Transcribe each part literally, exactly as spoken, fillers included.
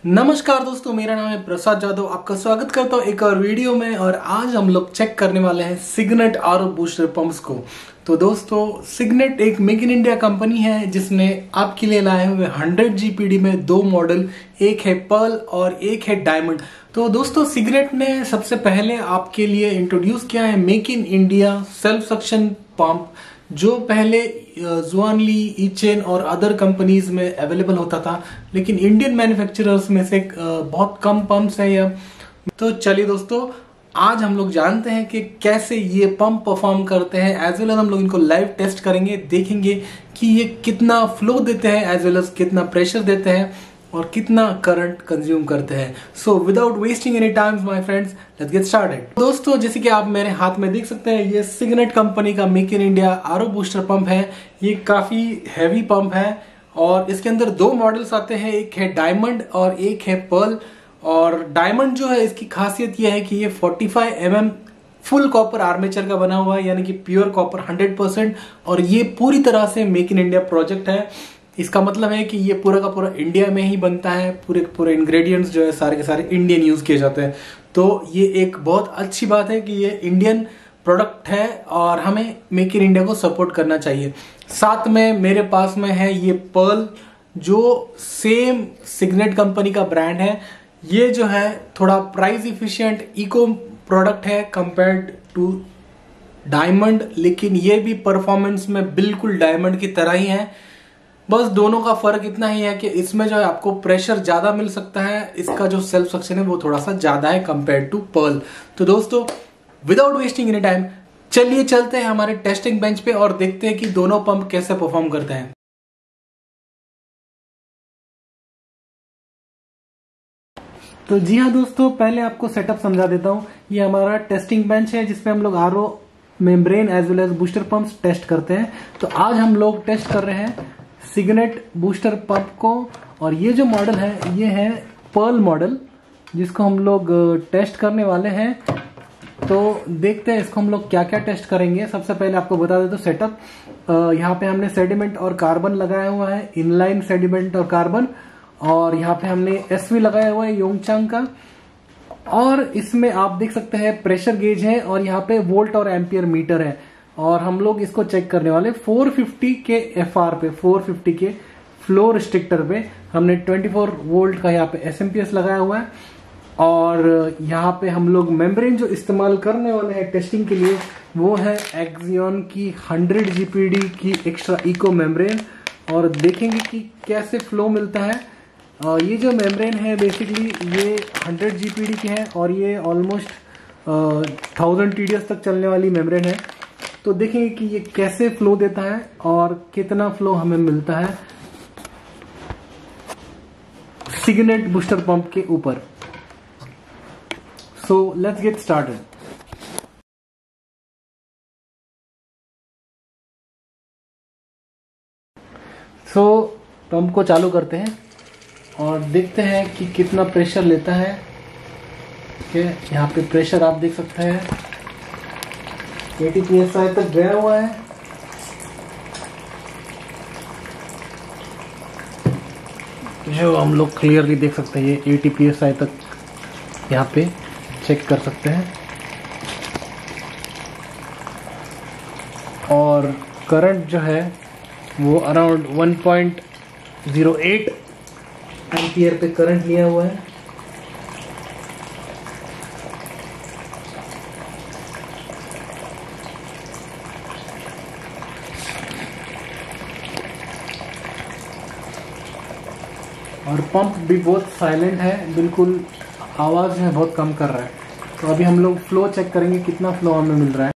नमस्कार दोस्तों, मेरा नाम है प्रसाद जादव। आपका स्वागत करता हूँ एक और वीडियो में। और आज हम लोग चेक करने वाले हैं Signet R O booster pumps को। तो दोस्तों, सिग्नेट एक मेक इन इंडिया कंपनी है जिसने आपके लिए लाए हुए हंड्रेड जी पी डी में दो मॉडल, एक है पर्ल और एक है डायमंड। तो दोस्तों, सिग्नेट ने सबसे पहले आपके लिए इंट्रोड्यूस किया है make in India self suction pump, जो पहले जुआनली, ईचेन और अदर कंपनीज में अवेलेबल होता था, लेकिन इंडियन मैन्युफैक्चरर्स में से बहुत कम पंप्स है यह। तो चलिए दोस्तों, आज हम लोग जानते हैं कि कैसे ये पंप परफॉर्म करते हैं, एज वेल एज हम लोग इनको लाइव टेस्ट करेंगे, देखेंगे कि ये कितना फ्लो देते हैं, एज वेल एज कितना प्रेशर देते हैं और कितना करंट कंज्यूम करते हैं। So without wasting any time my friends, let's get started. दोस्तों, जैसे कि आप मेरे हाथ में देख सकते हैं, ये सिग्नेट कंपनी का make in India R O booster pump है। ये काफी हैवी पंप है और इसके अंदर दो मॉडल्स आते हैं, एक है डायमंड और एक है पर्ल। और डायमंड जो है, इसकी खासियत यह है कि ये पैंतालीस M M full copper armature का बना हुआ है, यानी कि प्योर कॉपर हंड्रेड परसेंट। और ये पूरी तरह से मेक इन इंडिया प्रोजेक्ट है। इसका मतलब है कि ये पूरा का पूरा इंडिया में ही बनता है, पूरे पूरे इंग्रेडिएंट्स जो है सारे के सारे इंडियन यूज किए जाते हैं। तो ये एक बहुत अच्छी बात है कि ये इंडियन प्रोडक्ट है और हमें मेक इन इंडिया को सपोर्ट करना चाहिए। साथ में मेरे पास में है ये पर्ल, जो सेम सिग्नेट कंपनी का ब्रांड है। ये जो है थोड़ा प्राइस इफिशिएंट इको प्रोडक्ट है कंपेयर्ड टू डायमंड, लेकिन ये भी परफॉर्मेंस में बिल्कुल डायमंड की तरह ही है। बस दोनों का फर्क इतना ही है कि इसमें जो है आपको प्रेशर ज्यादा मिल सकता है, इसका जो सेल्फ सक्शन है वो थोड़ा सा ज्यादा है कंपेयर टू पर्ल। तो दोस्तों, विदाउट वेस्टिंग एनी टाइम, चलिए चलते हैं हमारे टेस्टिंग बेंच पे और देखते हैं कि दोनों पंप कैसे परफॉर्म करते हैं। तो जी हाँ दोस्तों, पहले आपको सेटअप समझा देता हूँ। ये हमारा टेस्टिंग बेंच है जिसपे हम लोग R O, membrane as well as booster pumps test करते हैं। तो आज हम लोग टेस्ट कर रहे हैं सिग्नेट बूस्टर पंप को। और ये जो मॉडल है ये है पर्ल मॉडल, जिसको हम लोग टेस्ट करने वाले हैं। तो देखते हैं इसको हम लोग क्या क्या टेस्ट करेंगे। सबसे पहले आपको बता दें तो सेटअप, यहाँ पे हमने सेडिमेंट और कार्बन लगाया हुआ है, इनलाइन सेडिमेंट और कार्बन। और यहाँ पे हमने एसवी लगाया हुआ है योंगचांग का। और इसमें आप देख सकते हैं प्रेशर गेज है और यहाँ पे वोल्ट और एम्पियर मीटर है। और हम लोग इसको चेक करने वाले चार सौ पचास के एफ आर पे, चार सौ पचास के फ्लो रिस्ट्रिक्टर पे। हमने चौबीस वोल्ट का यहाँ पे एस एम पी एस लगाया हुआ है। और यहाँ पे हम लोग मेम्ब्रेन जो इस्तेमाल करने वाले हैं टेस्टिंग के लिए, वो है एक्सियन की हंड्रेड जी पी डी की एक्स्ट्रा इको मेम्ब्रेन। और देखेंगे कि कैसे फ्लो मिलता है। और ये जो मेम्ब्रेन है बेसिकली ये हंड्रेड जी पी डी की है और ये almost thousand T D S तक चलने वाली मेम्ब्रेन है। तो देखेंगे कि ये कैसे फ्लो देता है और कितना फ्लो हमें मिलता है सिग्नेट बूस्टर पंप के ऊपर। So let's get started. So pump को चालू करते हैं और देखते हैं कि कितना प्रेशर लेता है। ओके, यहाँ पे प्रेशर आप देख सकते हैं अस्सी पी एस आई तक गया हुआ है। जो हम लोग क्लियरली देख सकते हैं, ये अस्सी पी एस आई तक यहाँ पे चेक कर सकते हैं। और करंट जो है वो around one point zero eight ampere पे करंट लिया हुआ है। और पंप भी बहुत साइलेंट है, बिल्कुल आवाज है बहुत कम कर रहा है। तो अभी हम लोग फ्लो चेक करेंगे कितना फ्लो हमें मिल रहा है।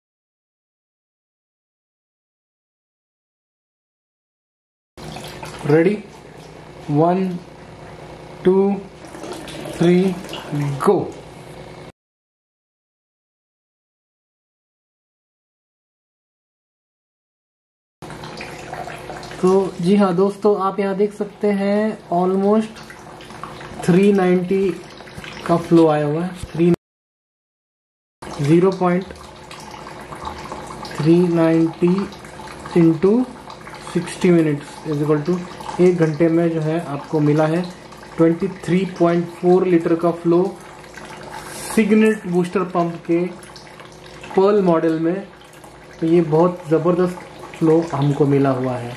Ready, one two three go. तो जी हाँ दोस्तों, आप यहाँ देख सकते हैं ऑलमोस्ट तीन सौ नब्बे का फ्लो आया हुआ है। Three zero point three ninety into sixty minutes is equal to एक घंटे में जो है आपको मिला है तेईस पॉइंट चार लीटर का फ्लो सिग्नेट बूस्टर पंप के पर्ल मॉडल में। तो ये बहुत ज़बरदस्त फ्लो हमको मिला हुआ है।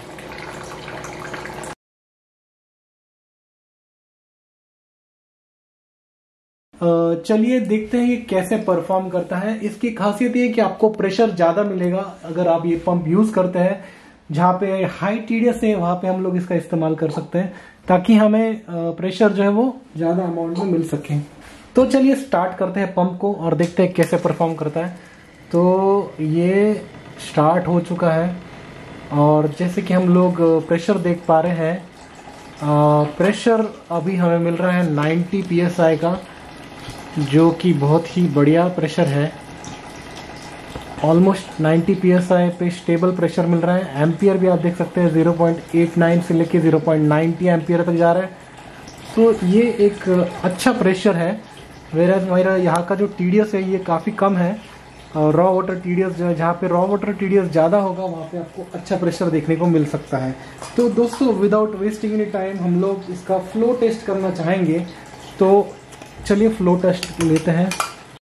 चलिए देखते हैं ये कैसे परफॉर्म करता है। इसकी खासियत ये है कि आपको प्रेशर ज़्यादा मिलेगा अगर आप ये पंप यूज़ करते हैं। जहाँ पे हाई टीडीएस है वहाँ पे हम लोग इसका इस्तेमाल कर सकते हैं ताकि हमें प्रेशर जो है वो ज़्यादा अमाउंट में मिल सके। तो चलिए स्टार्ट करते हैं पंप को और देखते हैं कैसे परफॉर्म करता है। तो ये स्टार्ट हो चुका है और जैसे कि हम लोग प्रेशर देख पा रहे हैं, प्रेशर अभी हमें मिल रहा है नब्बे पी एस आई का, जो कि बहुत ही बढ़िया प्रेशर है। ऑलमोस्ट नब्बे पी एस आई पे स्टेबल प्रेशर मिल रहा है। एम्पियर भी आप देख सकते हैं ज़ीरो पॉइंट एट नाइन से लेके zero point nine zero ampere तक जा रहा है। तो ये एक अच्छा प्रेशर है। वेराज मेरा यहाँ का जो टीडीएस है ये काफ़ी कम है और रॉ वाटर टीडीएस जो है, जहाँ पे रॉ वाटर टीडीएस ज़्यादा होगा वहाँ पे आपको अच्छा प्रेशर देखने को मिल सकता है। तो दोस्तों विदाउट वेस्टिंग एनी टाइम हम लोग इसका फ्लो टेस्ट करना चाहेंगे। तो चलिए फ्लो टेस्ट लेते हैं।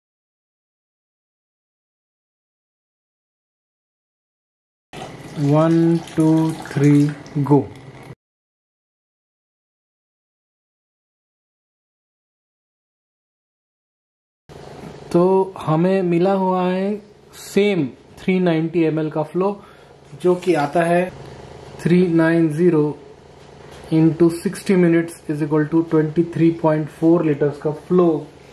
One two three go. तो हमें मिला हुआ है सेम तीन सौ नब्बे एम एल का फ्लो, जो कि आता है तीन सौ नब्बे into sixty minutes is equal to तेईस पॉइंट चार लीटर्स का फ्लो।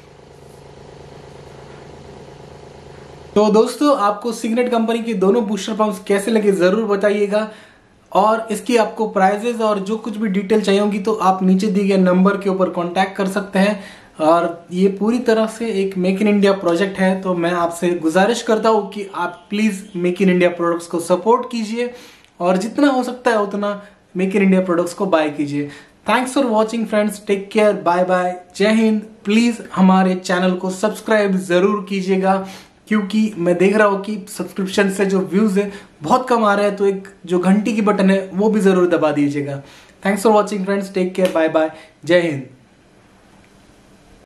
तो दोस्तों आपको सिग्नेट कंपनी के दोनों बूस्टर पंप्स कैसे लगे जरूर बताइएगा और इसकी आपको प्राइजेस और जो कुछ भी डिटेल चाहिए होगी तो आप नीचे दिए गए नंबर के ऊपर कांटेक्ट कर सकते हैं। और ये पूरी तरह से एक मेक इन इंडिया प्रोजेक्ट है, तो मैं आपसे गुजारिश करता हूँ कि आप please make in India products को सपोर्ट कीजिए और जितना हो सकता है उतना मेक इन इंडिया प्रोडक्ट्स को बाय कीजिए। Thanks for watching friends, take care, bye bye, जय हिंद। प्लीज हमारे चैनल को सब्सक्राइब जरूर कीजिएगा क्योंकि मैं देख रहा हूँ कि सब्सक्रिप्शन से जो व्यूज है बहुत कम आ रहा है, तो एक जो घंटी की बटन है वो भी जरूर दबा दीजिएगा। Thanks for watching friends, take care, bye bye, जय हिंद।